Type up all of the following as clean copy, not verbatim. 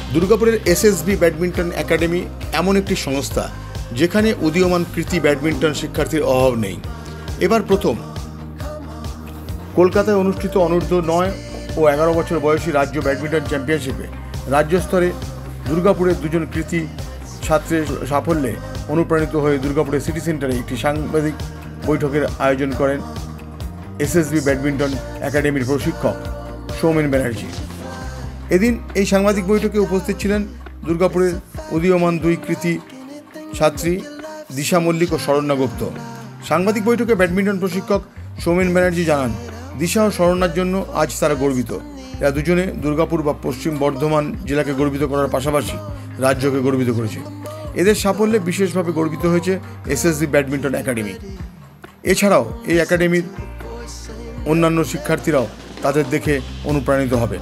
দুর্গাপুরের SSB badminton academy এমন একটি সংস্থা যেখানে উদীয়মান কৃতি ব্যাডমিন্টন শিক্ষার্থীর অভাব নেই। এবার প্রথম কলকাতায় অনুষ্ঠিত অনূর্ধ্ব 9 ও 11 বছর বয়সী রাজ্য ব্যাডমিন্টন চ্যাম্পিয়নশিপে রাজ্য স্তরে দুর্গাপুরের দুজন কৃতি ছাত্রের সাফল্যে অনুপ্রাণিত হয়ে দুর্গাপুরের সিটি সেন্টারে একটি সাংবাদিক বৈঠকের আয়োজন করেন এসএসবি ব্যাডমিন্টন একাডেমির প্রশিক্ষক সৌমেন ব্যানার্জি। এদিন এই সাংবাদিক বৈঠকে উপস্থিত ছিলেন দুর্গাপুরের উদীয়মান দুই কৃতি ছাত্রী দিশা মল্লিক ও শরণ্যা গুপ্ত। সাংবাদিক বৈঠকে ব্যাডমিন্টন প্রশিক্ষক সৌমেন ব্যানার্জি জানান, দিশা ও শরণ্যার জন্য আজ তারা গর্বিত। এরা দুজনে দুর্গাপুর বা পশ্চিম বর্ধমান জেলাকে গর্বিত করার পাশাপাশি রাজ্যকে গর্বিত করেছে। এদের সাফল্যে বিশেষভাবে গর্বিত হয়েছে এসএসবি ব্যাডমিন্টন একাডেমি। এছাড়াও এই একাডেমির অন্যান্য শিক্ষার্থীরাও তাদের দেখে অনুপ্রাণিত হবে।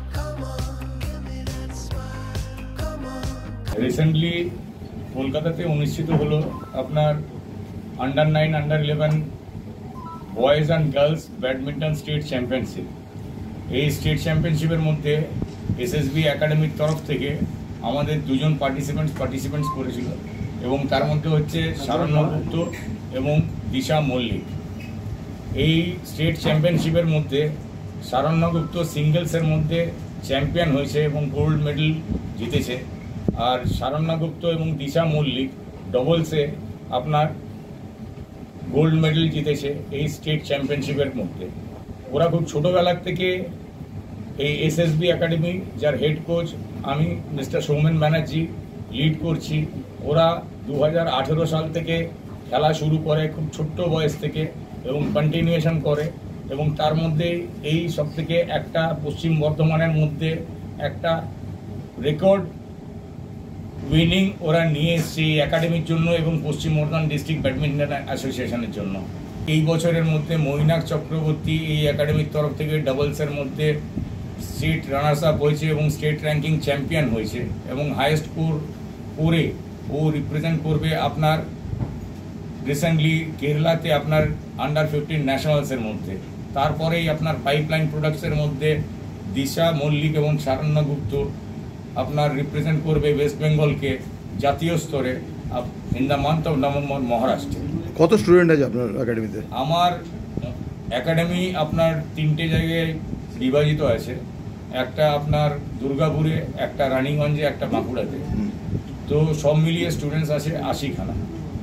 রিসেন্টলি কলকাতাতে অনুষ্ঠিত হলো আপনার under 9 under 11 boys and girls badminton state championship. এই স্টেট চ্যাম্পিয়নশিপের মধ্যে এসএসবি একাডেমির তরফ থেকে আমাদের দুজন পার্টিসিপেন্টস করেছিল এবং তার মধ্যে হচ্ছে শরণ্যা গুপ্ত এবং দিশা মল্লিক। এই স্টেট চ্যাম্পিয়নশিপের মধ্যে শরণ্যা গুপ্ত সিঙ্গেলসের মধ্যে চ্যাম্পিয়ন হয়েছে এবং গোল্ড মেডেল জিতেছে, আর শরণ্যা গুপ্ত এবং দিশা মল্লিক ডবলসে আপনার গোল্ড মেডেল জিতেছে এই স্টেট চ্যাম্পিয়নশিপের মধ্যে। ওরা খুব ছোটোবেলার থেকে এই এসএসবি একাডেমি, যার হেড কোচ আমি মিস্টার সৌমেন ব্যানার্জি লিড করছি, ওরা 2018 সাল থেকে খেলা শুরু করে খুব ছোট্ট বয়স থেকে এবং কন্টিনিউয়েশন করে এবং তার মধ্যে এই সব থেকে একটা পশ্চিম বর্ধমানের মধ্যে একটা রেকর্ড উইনিং ওরা নিয়ে এসছে এই একাডেমির জন্য এবং পশ্চিম বর্ধমান ডিস্ট্রিক্ট ব্যাডমিন্টন অ্যাসোসিয়েশনের জন্য। এই বছরের মধ্যে মৈনাক চক্রবর্তী এই একাডেমির তরফ থেকে ডাবলসের মধ্যে স্টেট রানার্স আপ হয়েছে এবং স্টেট র্যাঙ্কিং চ্যাম্পিয়ন হয়েছে এবং হাইয়েস্ট স্কোর করে ও রিপ্রেজেন্ট করবে আপনার রিসেন্টলি কেরালাতে আপনার আন্ডার 15 ন্যাশনালসের মধ্যে। তারপরেই আপনার পাইপলাইন প্রোডাক্টসের মধ্যে দিশা মল্লিক এবং শরণ্যা গুপ্ত আপনার রিপ্রেজেন্ট করবে ওয়েস্ট বেঙ্গলকে জাতীয় স্তরে in the month of November মহারাষ্ট্রে। কত স্টুডেন্ট আছে আপনার একাডেমিতে? আমার একাডেমি আপনার 3টে জায়গায় বিভাজিত আছে, একটা আপনার দুর্গাপুরে, একটা রানীগঞ্জে, একটা বাঁকুড়াতে। তো সব মিলিয়ে স্টুডেন্টস আছে 80খানা।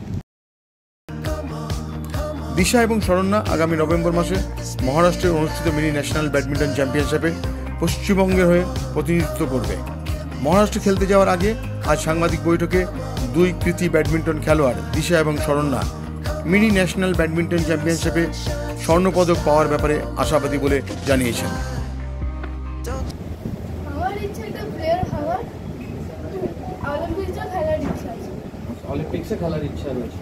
দিশা এবং শরণ্যা আগামী নভেম্বর মাসে মহারাষ্ট্রের অনুষ্ঠিত মিনি ন্যাশনাল ব্যাডমিন্টন চ্যাম্পিয়নশিপে পশ্চিমবঙ্গের হয়ে প্রতিনিধিত্ব করবে। মহারাষ্ট্রে খেলতে যাওয়ার আগে আজ সাংবাদিক বৈঠকে দুই কৃতি ব্যাডমিন্টন খেলোয়াড় দিশা এবং শরণ্যা মিনি ন্যাশনাল ব্যাডমিন্টন চ্যাম্পিয়নশিপে স্বর্ণপদক পাওয়ার ব্যাপারে আশাবাদী বলে জানিয়েছেন। অলিম্পিক্সে খেলার ইচ্ছা রয়েছে।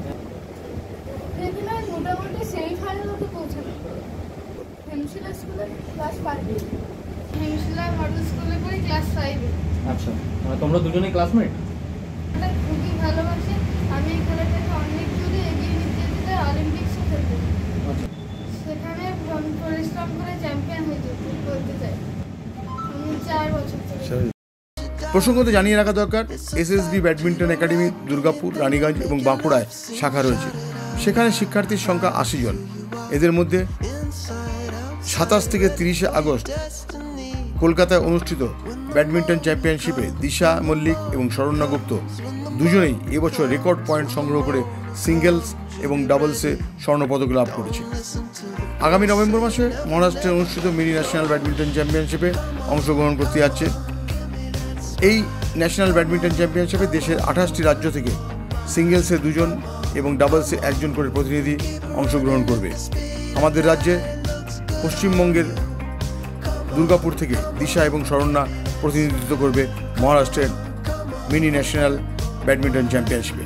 মোটামুটি সেমিফাইনাল অবধি পৌঁছানো। হেমশিলা স্কুলে ক্লাস 5, হেমশিলা মডেল স্কুলে পড়ি ক্লাস 5। আচ্ছা, মানে তোমরা দুজনেই ক্লাসমেট? খুবই ভালোবাসি। আমি এই খেলাটাকে অনেক দূরে এগিয়ে নিতে যেতে অলিম্পিক্সে খেলতে, সেখানে পরিশ্রম করে চ্যাম্পিয়ন হতে চাই। আমি 4 বছর থেকে। প্রসঙ্গত জানিয়ে রাখা দরকার, SSB badminton academy Durgapur, Raniganj এবং বাঁকুড়ায় শাখা রয়েছে। সেখানে শিক্ষার্থীর সংখ্যা 80 জন। এদের মধ্যে 27 থেকে 30 আগস্ট কলকাতায় অনুষ্ঠিত ব্যাডমিন্টন চ্যাম্পিয়নশিপে দিশা মল্লিক এবং শরণ্যা গুপ্ত দুজনেই এবছর রেকর্ড পয়েন্ট সংগ্রহ করে সিঙ্গেলস এবং ডাবলসে স্বর্ণপদক লাভ করেছে। আগামী নভেম্বর মাসে মহারাষ্ট্রে অনুষ্ঠিত মিনি ন্যাশনাল ব্যাডমিন্টন চ্যাম্পিয়নশিপে অংশগ্রহণ করতে যাচ্ছে। এই ন্যাশনাল ব্যাডমিন্টন চ্যাম্পিয়নশিপে দেশের 28টি রাজ্য থেকে সিঙ্গেলসে 2 জন এবং ডাবলসে 1 জন করে প্রতিনিধি অংশগ্রহণ করবে। আমাদের রাজ্যে পশ্চিমবঙ্গের দুর্গাপুর থেকে দিশা এবং শরণ্যা প্রতিনিধিত্ব করবে মহারাষ্ট্রের মিনি ন্যাশনাল ব্যাডমিন্টন চ্যাম্পিয়নশিপে।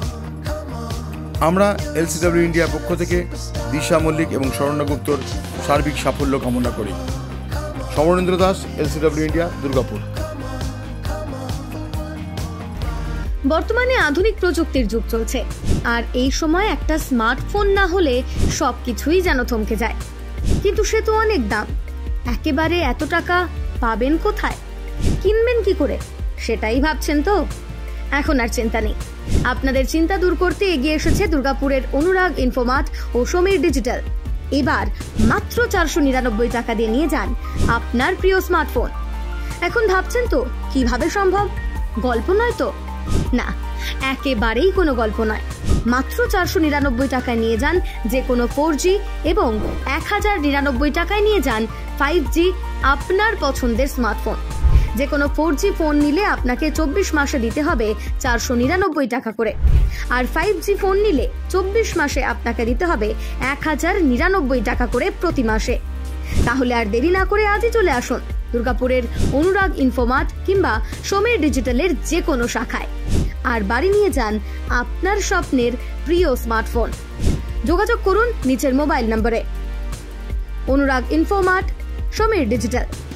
আমরা এলসিডব্লিউ ইন্ডিয়ার পক্ষ থেকে দিশা মল্লিক এবং শরণ্যা গুপ্তর সার্বিক সাফল্য কামনা করি। Samarendra Das, LCW India, Durgapur. বর্তমানে আধুনিক প্রযুক্তির যুগ চলছে, আর এই সময় একটা স্মার্টফোন না হলে সবকিছুই যেন থমকে যায়। কিন্তু সে তো অনেক দাম, একেবারে এত টাকা পাবেন কোথায়? কিনবেন কি করে সেটাই ভাবছেন তো? এখন আর চিন্তা নেই, আপনাদের চিন্তা দূর করতে এগিয়ে এসেছে দুর্গাপুরের অনুরাগ ইনফোমার্ট ও সমীর ডিজিটাল। এবার মাত্র 499 টাকা দিয়ে নিয়ে যান আপনার প্রিয় স্মার্টফোন। এখন ভাবছেন তো কিভাবে সম্ভব? গল্প নয় তো? না, একেবারেই কোনো গল্প নয়। মাত্র 499 টাকায় নিয়ে যান যে কোনো 4G এবং 1099 টাকায় নিয়ে যান 5G আপনার পছন্দের স্মার্টফোন। যে কোনো 4G ফোন নিলে আপনাকে 24 মাসে দিতে হবে 499 টাকা করে, আর 5G ফোন নিলে 24 মাসে আপনাকে দিতে হবে 1099 টাকা করে প্রতি মাসে। তাহলে আর দেরি না করে আজই চলে আসুন দুর্গাপুরের অনুরাগ ইনফোমার্ট কিংবা সমীর ডিজিটালের যে কোনো শাখায়, আর বাড়ি নিয়ে যান আপনার স্বপ্নের প্রিয় স্মার্টফোন। যোগাযোগ করুন নিচের মোবাইল নম্বরে। Anurag Infomart, Samir digital.